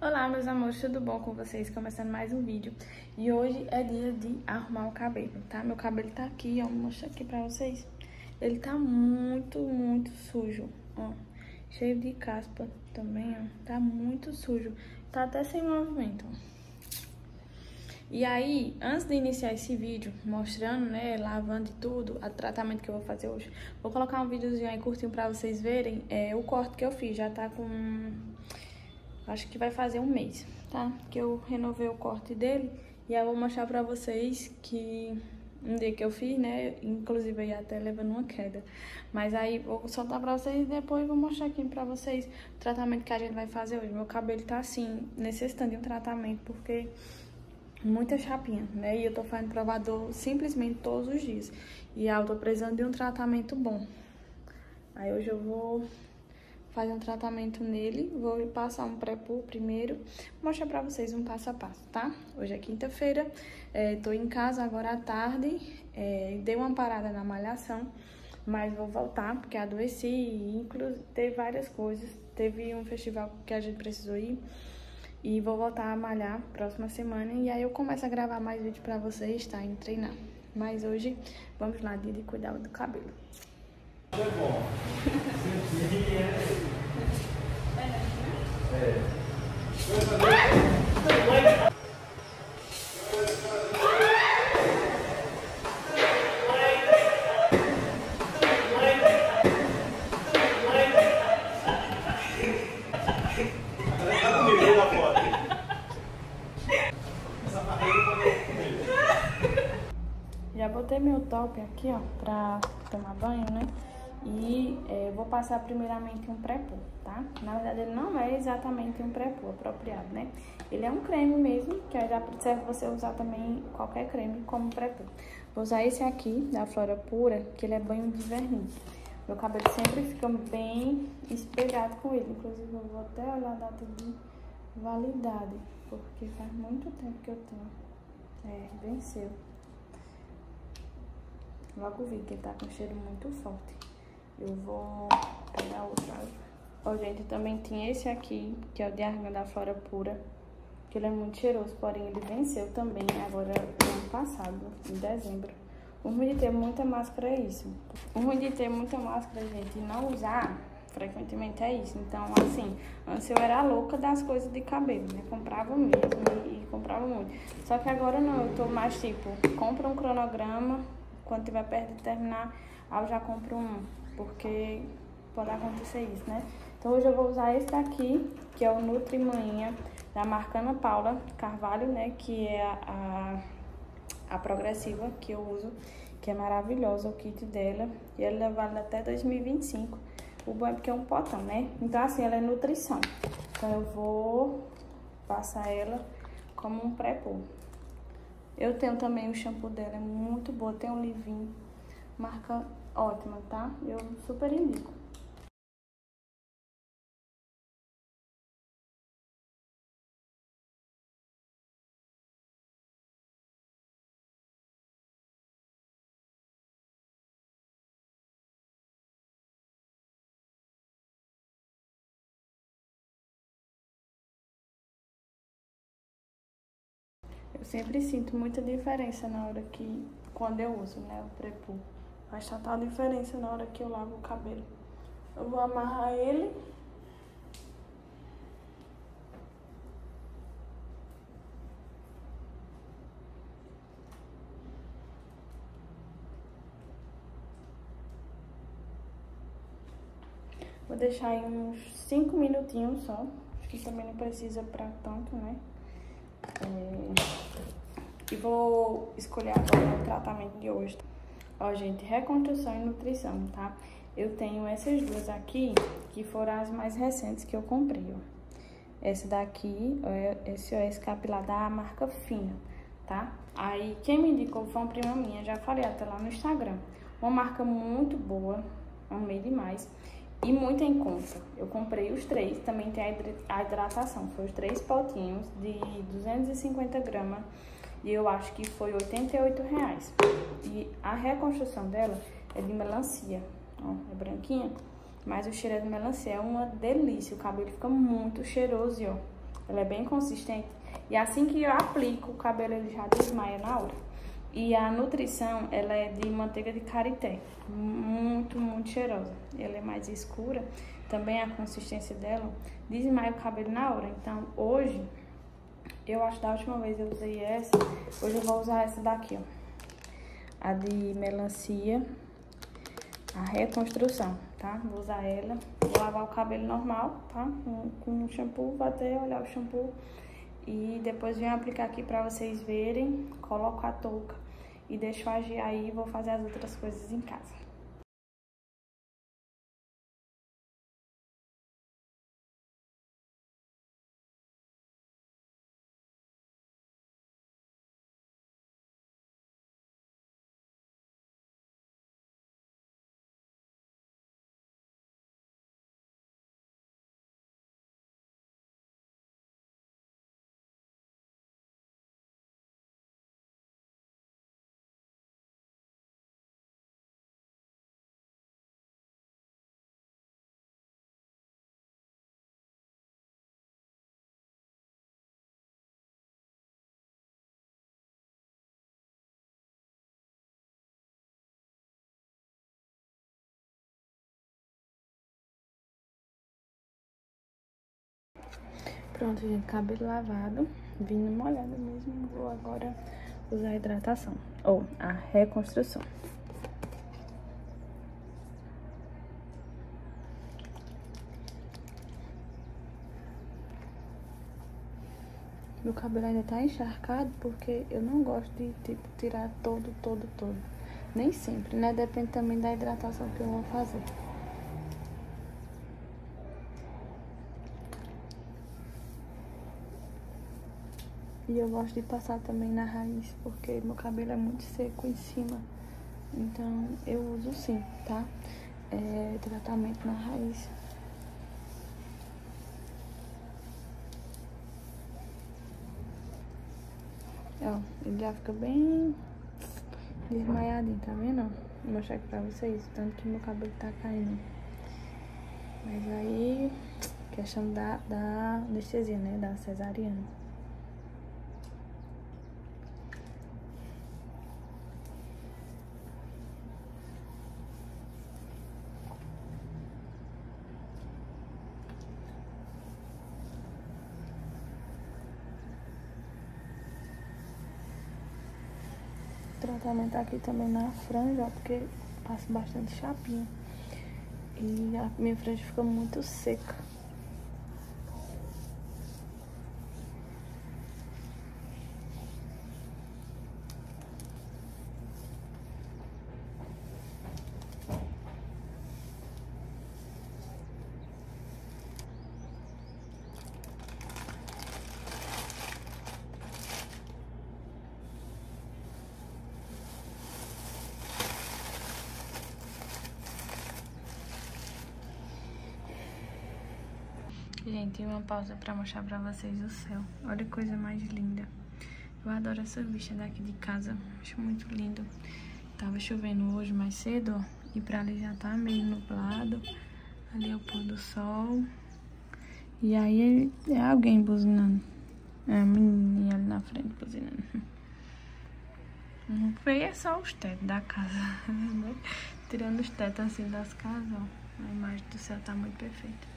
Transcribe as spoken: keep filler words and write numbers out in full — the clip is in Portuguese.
Olá, meus amores, tudo bom com vocês? Começando mais um vídeo. E hoje é dia de arrumar o cabelo, tá? Meu cabelo tá aqui, ó, vou mostrar aqui pra vocês. Ele tá muito, muito sujo, ó. Cheio de caspa também, ó. Tá muito sujo. Tá até sem movimento, ó. E aí, antes de iniciar esse vídeo, mostrando, né, lavando e tudo, o tratamento que eu vou fazer hoje, vou colocar um videozinho aí curtinho pra vocês verem é, o corte que eu fiz. Já tá com... acho que vai fazer um mês, tá? Que eu renovei o corte dele. E aí eu vou mostrar pra vocês que um dia que eu fiz, né? Inclusive aí até levando uma queda. Mas aí vou soltar pra vocês e depois vou mostrar aqui pra vocês o tratamento que a gente vai fazer hoje. Meu cabelo tá assim, necessitando de um tratamento, porque muita chapinha, né? E eu tô fazendo provador simplesmente todos os dias. E aí eu tô precisando de um tratamento bom. Aí hoje eu vou fazer um tratamento nele, vou passar um pré-poo primeiro, mostrar pra vocês um passo a passo, tá? Hoje é quinta-feira, é, tô em casa agora à tarde, é, dei uma parada na malhação, mas vou voltar porque adoeci e inclusive teve várias coisas, teve um festival que a gente precisou ir e vou voltar a malhar próxima semana e aí eu começo a gravar mais vídeo pra vocês, tá? Indo treinar. Mas hoje, vamos lá, dia de cuidar do cabelo. É bom. É. Já botei meu top aqui, ó, pra tomar banho, né? E é, vou passar primeiramente um pré-poo, tá? Na verdade, ele não é exatamente um pré-poo apropriado, né? Ele é um creme mesmo, que aí já serve você usar também qualquer creme como pré-poo. Vou usar esse aqui, da Flora Pura, que ele é banho de verniz. Meu cabelo sempre fica bem espelhado com ele. Inclusive, eu vou até olhar a data de validade, porque faz muito tempo que eu tenho. É, venceu. Logo vi que ele tá com um cheiro muito forte. Eu vou pegar outra. Ó, gente, também tinha esse aqui, que é o de argan da Flora Pura, que ele é muito cheiroso, porém ele venceu também agora no ano passado, em dezembro. O ruim de ter muita máscara é isso. O ruim de ter muita máscara, gente, e não usar frequentemente é isso. Então, assim, antes eu era louca das coisas de cabelo, né? Comprava mesmo e, e comprava muito. Só que agora não, eu tô mais tipo, compra um cronograma, quando tiver perto de terminar, eu já compro um, porque pode acontecer isso, né? Então hoje eu vou usar esse daqui, que é o Nutri Manhã, da marca Ana Paula Carvalho, né? Que é a, a, a progressiva que eu uso, que é maravilhosa, o kit dela. E ela vale até dois mil e vinte e cinco. O bom é porque é um potão, né? Então assim, ela é nutrição. Então eu vou passar ela como um pré-poo. Eu tenho também o shampoo dela, é muito boa, tem um Livin, marca ótima, tá? Eu super indico. Eu sempre sinto muita diferença na hora que, quando eu uso, né, o pré-poo. Faz total diferença na hora que eu lavo o cabelo. Eu vou amarrar ele. Vou deixar aí uns cinco minutinhos só. Acho que também não precisa pra tanto, né? É... E vou escolher agora o tratamento de hoje. Ó, gente, reconstrução e nutrição, tá? Eu tenho essas duas aqui, que foram as mais recentes que eu comprei, ó. Essa daqui, ó, esse O S capilar da marca Fina, tá? Aí, quem me indicou foi uma prima minha, já falei até lá no Instagram. Uma marca muito boa, amei demais. E muito em conta. Eu comprei os três, também tem a hidratação. Foi os três potinhos de duzentos e cinquenta gramas. E eu acho que foi oitenta e oito reais. E a reconstrução dela é de melancia. Ó, é branquinha. Mas o cheiro é de melancia. É uma delícia. O cabelo fica muito cheiroso, ó. Ela é bem consistente. E assim que eu aplico, o cabelo ele já desmaia na hora. E a nutrição, ela é de manteiga de karité. Muito, muito cheirosa. Ela é mais escura. Também a consistência dela desmaia o cabelo na hora. Então, hoje, eu acho que da última vez eu usei essa. Hoje eu vou usar essa daqui, ó. A de melancia. A reconstrução, tá? Vou usar ela. Vou lavar o cabelo normal, tá? Com, com o shampoo, vou até olhar o shampoo. E depois venho aplicar aqui pra vocês verem. Coloco a touca e deixo agir aí. Vou fazer as outras coisas em casa. Pronto, gente, cabelo lavado, vindo molhado mesmo, vou agora usar a hidratação, ou a reconstrução. Meu cabelo ainda tá encharcado porque eu não gosto de, tipo, tirar todo, todo, todo. Nem sempre, né? Depende também da hidratação que eu vou fazer. E eu gosto de passar também na raiz, porque meu cabelo é muito seco em cima. Então, eu uso sim, tá? É, tratamento na raiz. Ó, ele já fica bem desmaiadinho, tá vendo? Vou mostrar aqui pra vocês, tanto que meu cabelo tá caindo. Mas aí, questão da, da anestesia, né? Da cesariana. Tratamento aqui também na franja, ó, porque passo bastante chapinha e a minha franja fica muito seca. Gente, uma pausa pra mostrar pra vocês o céu. Olha que coisa mais linda. Eu adoro essa vista daqui de casa. Acho muito lindo. Tava chovendo hoje mais cedo, ó. E pra ali já tá meio nublado. Ali é o pôr do sol. E aí é alguém buzinando. É a menininha ali na frente buzinando. Não foi, é só os tetos da casa, né? Tirando os tetos assim das casas, ó. A imagem do céu tá muito perfeita.